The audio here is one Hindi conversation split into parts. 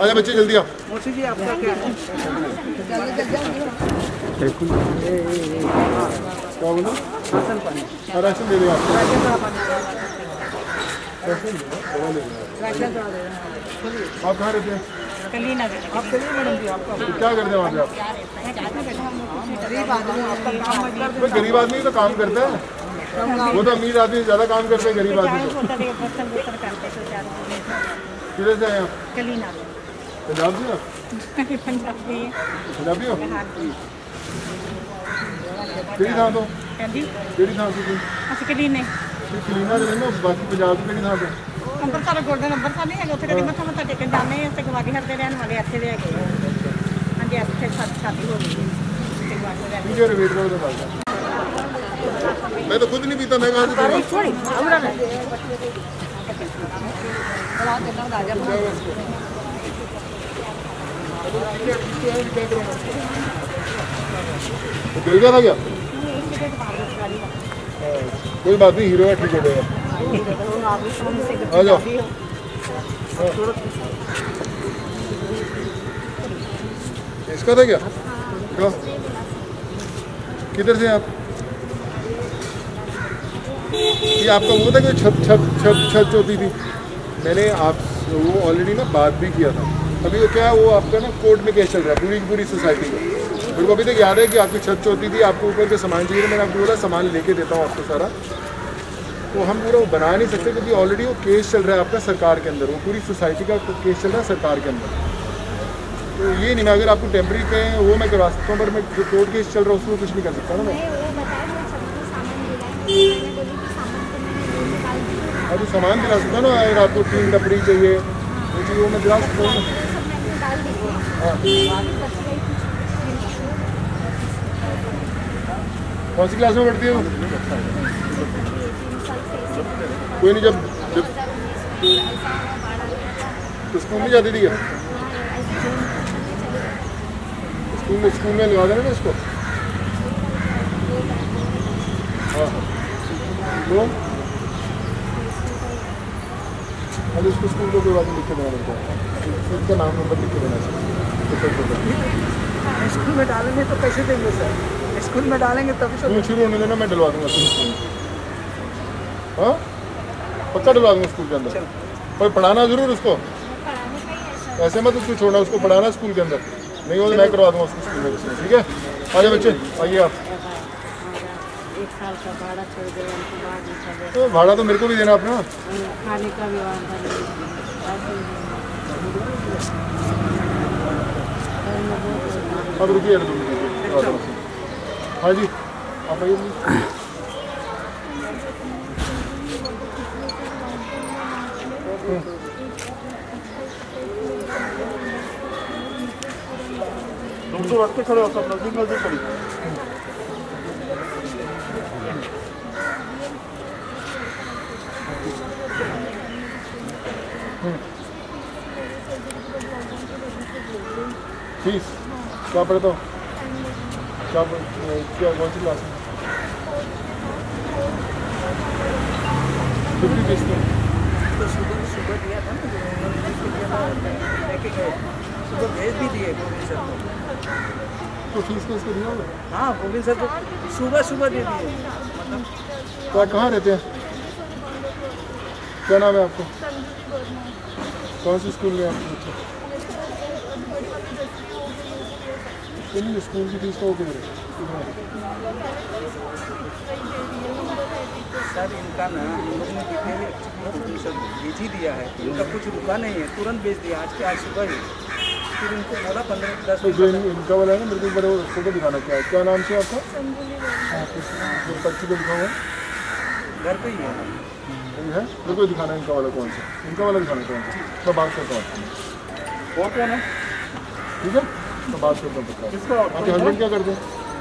आजा बच्चे जल्दी आओ। मौसी जी आपका क्या है? क्या बोलो? राशन पानी। राशन दे देगा आपको। राशन का पानी। आप कहाँ रहते हैं? कली नगर। आप चलिए मैडम जी आपका। तो क्या करते हैं वहाँ पे आप? गरीब आदमी आपका काम मतलब तो गरीब आदमी तो काम करता है, वो तो अमीर आदमी ज़्यादा काम करते हैं, गरीब आदमी तो। किधर से आए आप? कली नगर। पंजाब से आप? पंजाबी हो? ਕਿਹੜੀ ਥਾਂ ਤੋਂ? ਹਾਂਜੀ ਕਿਹੜੀ ਥਾਂ ਤੋਂ? ਅਸੀਂ ਕਲੀ ਨੇ ਕਲੀਨਾ ਦੇ ਨਾ ਬਾਕੀ ਪੰਜਾਬ ਦੀ ਕਿਹੜੀ ਥਾਂ ਤੋਂ? ਅੰਮ੍ਰਿਤਸਰ ਗੋਲਡਨ ਅੰਮ੍ਰਿਤਸਰ ਨਹੀਂ ਹੈਗਾ ਉੱਥੇ ਕਦੀ ਮੱਥਾ ਮੱਥਾ ਟੇਕਣ ਜਾਂਦੇ ਹਾਂ ਤੇ ਗਵਾਡੀ ਹਰ ਦੇ ਰਹਿਣ ਵਾਲੇ ਇੱਥੇ ਦੇ ਹੈਗੇ ਹਾਂਜੀ ਇੱਥੇ ਸ਼ਾਦੀ ਹੋ ਗਈ ਤੇ ਗਵਾਡੀ ਰਹਿਣ ठीक है वेट करो तो बात। मैं तो खुद नहीं पीता, मैं कहाँ से पीऊंगा? थोड़ी अमरा ने तो गिर गया था क्या? कोई बात नहीं, हीरो है, ठीक हो जाएगा। आ जाओ। इसका था क्या? किधर से आप? ये आपका वो था कि छत होती थी, मैंने आप वो ऑलरेडी ना बात भी किया था। अभी वो क्या है, वो आपका ना कोर्ट में केस चल रहा है पूरी सोसाइटी में। मेरे को अभी तक याद है कि आपकी छत होती थी, आपको ऊपर के सामान चाहिए, मैंने आपको बोला सामान लेके देता हूँ आपको सारा। तो हम पूरा वो बना नहीं सकते क्योंकि ऑलरेडी वो केस चल रहा है आपका सरकार के अंदर, वो पूरी सोसाइटी का केस चल रहा है सरकार के अंदर। तो ये नहीं, मैं अगर आपको टेम्प्रेरी पे वो मैं करवा सकता हूँ, पर मैं जो कोर्ट केस चल रहा है उसमें कुछ नहीं कर सकता ना मैं। अभी सामान दिला सकता ना, अगर आपको 3 टपरी चाहिए वो चाहिए, वो मैं दिला सकता हूँ। हाँ कौन सी क्लास में पढ़ती है वो? कोई नहीं, जब तो स्कूल में जाती थी क्या? स्कूल में लगा देना ना इसको। हाँ तो अभी उसको स्कूल को कोई बात नहीं लिख के देना पड़ता है, उसका नाम नंबर लिख के देना चाहिए। स्कूल में डालेंगे तो कैसे देंगे सर? स्कूल में डालेंगे तभी स्कूल शुरू होने देना, मैं डलवा दूंगा स्कूल। हाँ पक्का डलवा दूंगा स्कूल के अंदर, पर पढ़ाना जरूर उसको, ऐसे मत उसको छोड़ना, उसको पढ़ाना स्कूल के अंदर। नहीं हो तो मैं करवा दूंगा उसको स्कूल में, ठीक है? आइए बच्चे आइए आप। 1 साल का भाड़ा छोड़ देगा, तो भाड़ा तो मेरे को भी देना अपना, खाने का भी अब रुकिए। हाँ जी आप आइए। तो रख के खड़े हो सब नजदीक खड़ी। फीस क्या पढ़ता हो? क्या कौन सी क्लास में? 50 फीस तो सुबह दिया था ना, लेके गए सुबह भेज भी दिए गोविंद सर को। तो फीस को इसको दिया होगा? हाँ गोविंद सर को सुबह दे दिए। मतलब तो आप कहाँ रहते हैं? क्या नाम है आपको? कौन सी स्कूल में आपके बच्चे? नहीं स्कूल की फीस तो हो किधर है? सर इनका ना हम लोग ने डिटेल सब भेज ही दिया है, इनका कुछ रुका नहीं है, तुरंत भेज दिया आज सुबह ही। फिर इनको बोला 15-10 तो जो इनका वाला है ना, मेरे को बड़े फोटो दिखाना, क्या नाम से आपका? जो पर्ची पे लिखा हुआ है घर पे ही है। मेरे को दिखाना इनका वाला कौन सा, इनका वाला दिखाना कौन सा, मैं बात करता हूँ। और क्या ना, ठीक है तो बात करता हूँ। आपके हस्बैंड क्या करते हैं?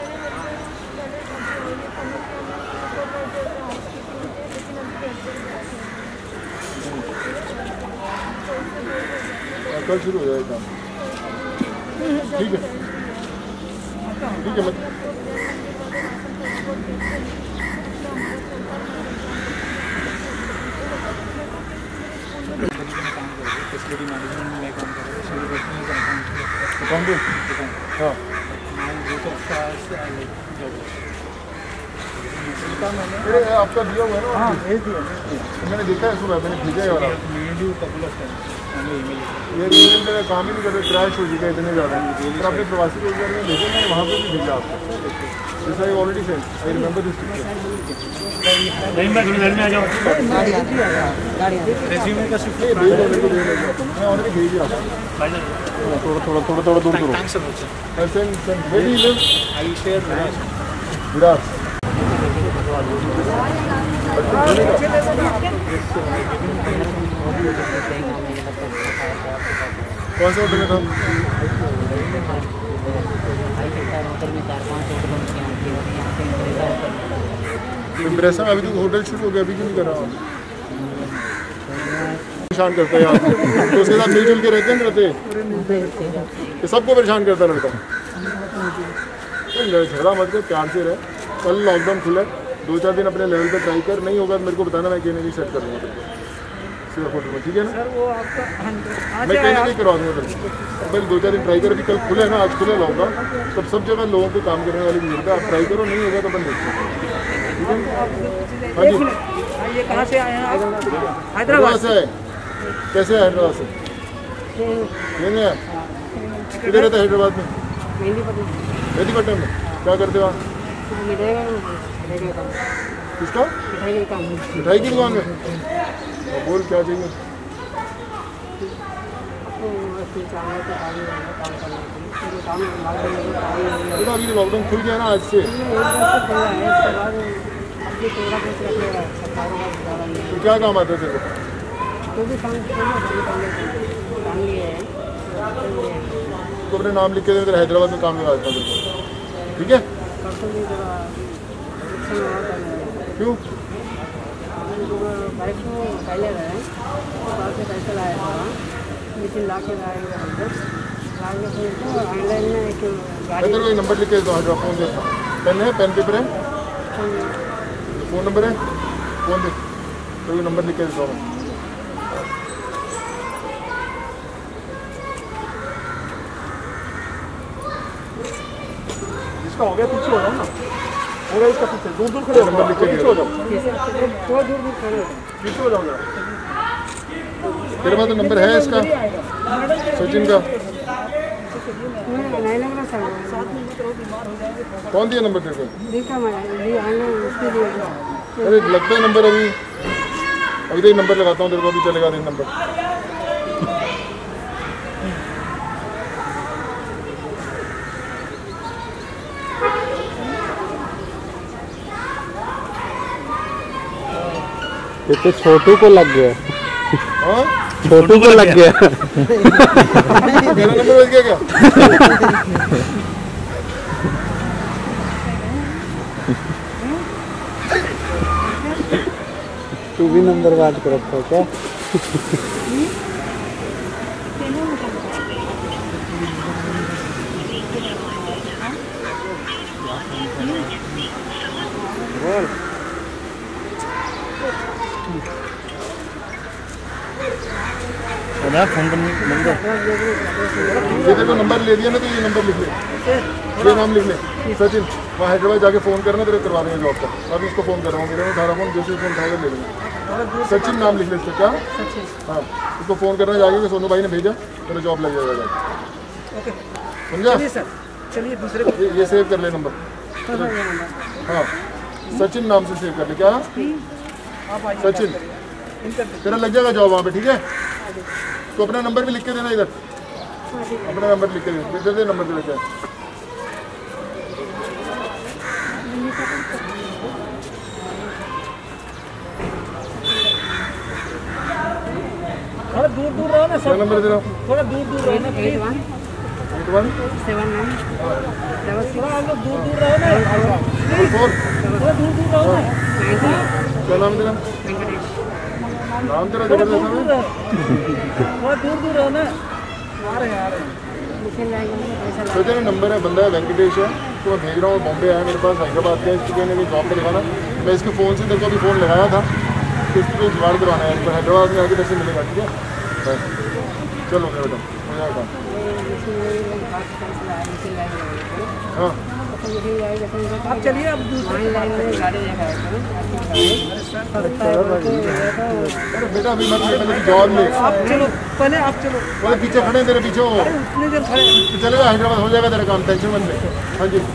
कल शुरू हो जाएगा काम, ठीक है मत फैसिलिटी मैनेजमेंट में काम कर रहा हूँ। कौन दे? हाँ अरे आपका दिया हुआ है ना? हाँ भेज दिया मैंने देखा है सुबह, मैंने भेजा है वाला। ये ईमेल मेरा काम ही नहीं कर रहा, क्रैश हो चुका है इतने ज़्यादा। फिर आपने प्रवासी रोजगार में भेजा, मैंने वहाँ पर भी भेजा आपको। This I already send, I remember this picture. नहीं मैं घर में आ जाऊँ। रेज्यूमे का शिफ्ट भेज दो मेरे को, मैं ऑलरेडी भेज दिया आपको। थोड़ा दूर करो। Thanks sir. Send where do you live? I share Virat. कौन से होटल में था? इम्प्रेशन अभी तो होटल शुरू हो गया, अभी क्यों नहीं कर रहा हूँ? परेशान करता है यार, तो उसके साथ मिलजुल के रहते हैं रहते कि सबको परेशान करता है लड़का। झगड़ा मत कर, प्यार से रह। कल लॉकडाउन खुला है, 2-4 दिन अपने लेवल पे ट्राई कर, नहीं होगा तो मेरे को बताना, मैं कहीं सेट कर दूँगा सिर्फ होटल में, ठीक है ना? सर वो आपका मैं कहीं करवा दूँगा तेरे को। पहले 2-4 दिन ट्राई कर, अभी कल खुले ना, आज खुले लॉकडाउन, तब सब जगह लोगों को काम करने वाली जरूरत है। आप ट्राई करो, नहीं होगा तो अपन देखते हैं, ठीक है? हाँ जी। ये कहाँ से आए हैं आप? हैदराबाद से आए? कैसे आए हैदराबाद से? ये नहीं आए? किधर रहता है हैदराबाद में? मेहंदीपट्टनम में। क्या करते हो आप? किसका? मिठाई की दुकान में। बोल क्या चाहिए? तो अभी लॉकडाउन खुल गया ना आज से, तो क्या काम आता है तेरे को? तो अपने नाम लिख के दे, तेरे हैदराबाद में काम लगा देता हूँ, ठीक है? क्यों? पहले गए तो पैसे लाया था, लेकिन ला के लाएगा ऑनलाइन में एक गाड़ी। कोई नंबर लिख के दो, फ़ोन दे। पेन है, पेन पेपर है, फ़ोन नंबर है, फ़ोन दे, तो नंबर लिख के दो। इसका हो गया, पीछे हो जाओ ना, हो गया इसका पीछे, दूर खड़े हो, नंबर लिख के पीछे हो जाओ, थोड़ा दूर खड़े पीछे हो जाओ जरा। तेरे पास तो नंबर है इसका, सचिन का? नहीं लग रहा सर। कौन दिया नंबर तेरे को? देखा मैं उसके लिए। अरे लगता है नंबर, अभी तो नंबर लगाता हूँ तेरे को, अभी चलेगा नहीं नंबर। ये तो छोटू को लग गया। हाँ? छोटू को लग गया। मेरा नंबर बच गया क्या? तू भी नंबर बात कर रखा है क्या? फोन करने नंबर ये तेरे को नंबर ले दिया ना, तो ये नंबर लिख ले, ये नाम लिख ले, सचिन। वहाँ हैदराबाद जाके फ़ोन करना, तेरे करवा देंगे जॉब का। अभी इसको फ़ोन कर रहा हूँ, मेरे उठा रहा फोन, जैसे फ़ोन उठाकर ले लूँगा। सचिन नाम लिख ले इसका, क्या? हाँ, इसको फ़ोन करना जाके कि सोनू भाई ने भेजा, तेरा जॉब लग जाएगा। ओके समझा? चलिए सर, चलिए दूसरे को ये सेव कर ले नंबर। हाँ, सचिन नाम से सेव कर ले। क्या? आप आइए सचिन, तेरा लग जाएगा जॉब वहाँ पे, ठीक है? तो अपना नंबर भी लिख के देना इधर, अपना नंबर लिख के दे, दे नंबर दे क्या? थोड़ा दूर रहो ना क्या सर, नंबर दे रहा हूँ? थोड़ा दूर रहो ना प्लीज। 81 थोड़ा आप लोग दूर रहो ना, 44 थोड़ा दूर रहो ना। क्या नाम तेरा? नाम तेरा जबरदस्त है। थोड़ा दूर रहो ना। आ रहे हैं सोचा ना, नंबर है, बंदा है वेंकटेश है, तो मैं भेज रहा हूँ, बॉम्बे आया मेरे पास, हैदराबाद का, इसको कहने जॉब पे लिखाना। मैं इसके फ़ोन से तेरे को अभी फ़ोन लगाया था, तो इसको कोई जुगाड़ करवाना है, हैदराबाद में आके कैसे मिलेगा, ठीक है? चलो बेटा, हो जाएगा। हाँ आप चलिए, अब दूसरी लाइन में गाड़ी अरे बेटा अभी मत ले, जॉब में आप चलो, पहले आप चलो, बोले पीछे खड़े तेरे पीछे हो, उतनी देर खड़े। चलेगा हैदराबाद हो जाएगा तेरा काम, टेंशन मत ले। हाँ जी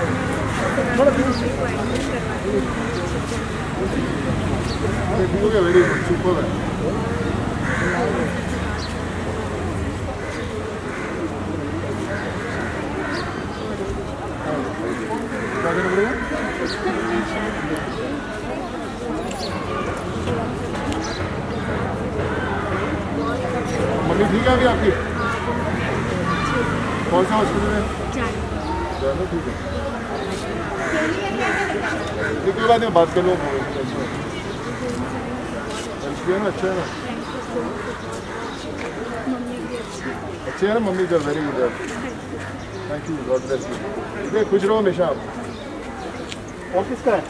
ठीक हो गया, वेरी गुड, सुपर है। क्या करना पड़ेगा? मम्मी ठीक है अभी आपकी? कौन सा हॉस्पिटल है? चलो ठीक है, कोई बात नहीं, बात कर लो। अच्छी है ना, अच्छा है ना, अच्छे है ना मम्मी का, वेरी गुड है, thank you, God bless you. ठीक, खुश रहो हमेशा आप। ऑफिस का है।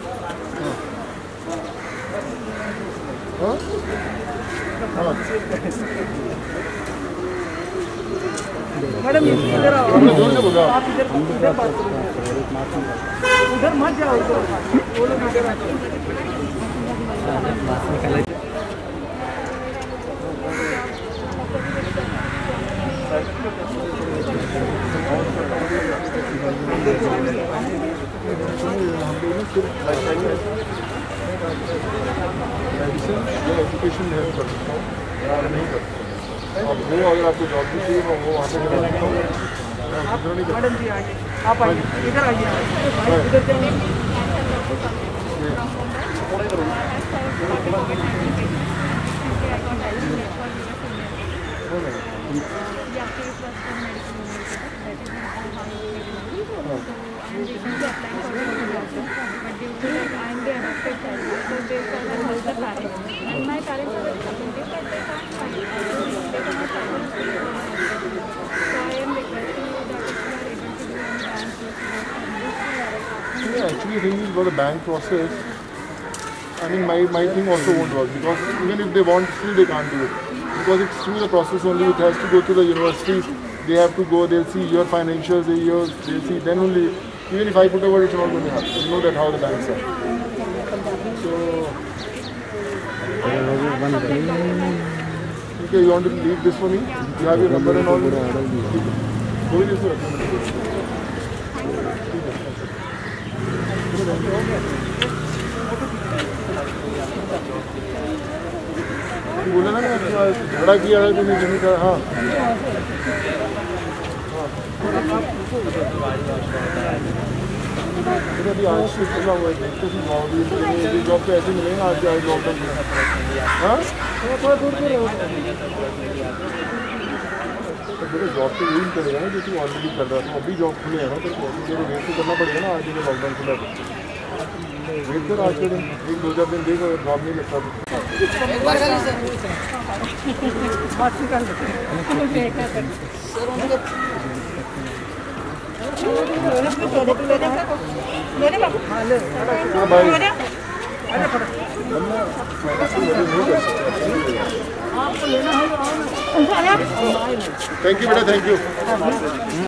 हाँ हाँ मैडम इधर आओ, हमने जोर से बोला। आप इधर बात करो, उधर मत जाओ, इधर वो लोग इधर आते हैं। एजुकेशन हेल्प कर सकता हूँ, नहीं कर सकता। अब वो अगर आपको जॉब भी चाहिए वो वहाँ पे करा सकता हूँ। मैडम जी आइए, आप आइए, इधर आइए, इधर जाइए। Actually, thing is about the bank process. I mean, my thing also won't work because even if they want, still they can't do it because it's through the process only. It has to go to the universities. They have to go. They'll see your financials. They'll see. Then only, even if I put a word, it's not going to happen. You know that how the banks are. So, okay, you want to leave this for me? You have your number and all. Go this way. बोला ना झगड़ा किया है तुमने जमीन का। हाँ अभी आज से खुला हुआ है, देखते हैं जॉब पे ऐसे मिलेगा आज आज लॉकडाउन में। हाँ थोड़ा दूर मेरे जॉब पे यही करेगा ना जो तू ऑलरेडी कर रहा था, अभी जॉब खुले है ना तो वेट तो करना पड़ेगा ना। आज जगह लॉकडाउन खुला है, वेट कर आज के दिन, एक दो चार दिन देखो जॉब नहीं लगता तो। थैंक यू बेटा, थैंक यू।